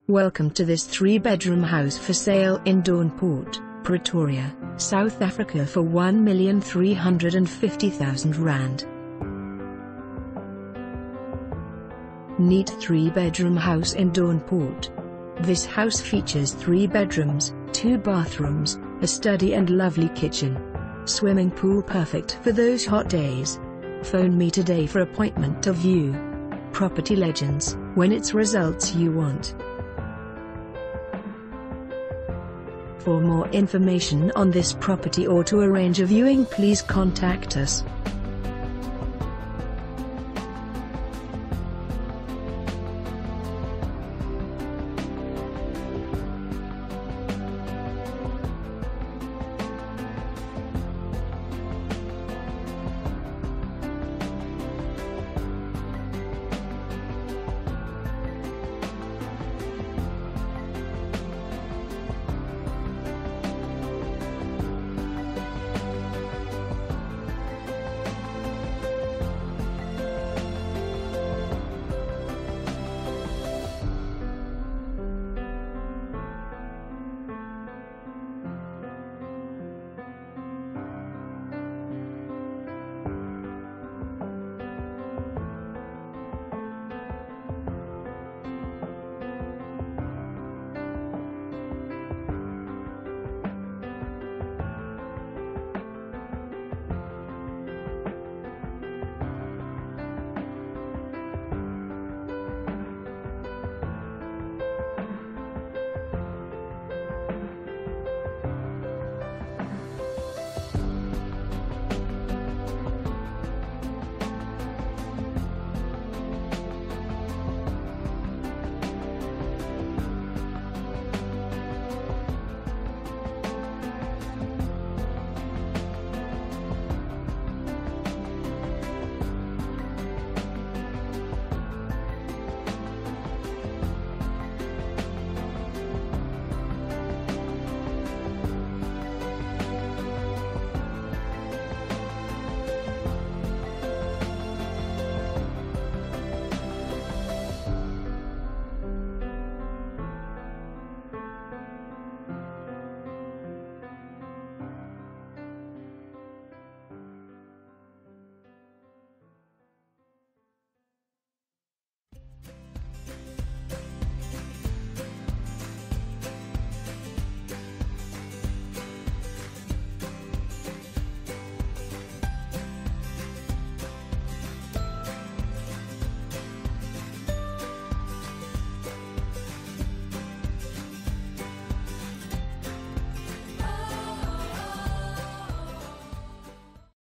Welcome to this 3-bedroom house for sale in Doornpoort, Pretoria, South Africa for R1,350,000. Neat 3-bedroom house in Doornpoort. This house features 3 bedrooms, 2 bathrooms, a study and lovely kitchen. Swimming pool perfect for those hot days. Phone me today for appointment to view. Property Legends, when it's results you want. For more information on this property or to arrange a viewing, please contact us.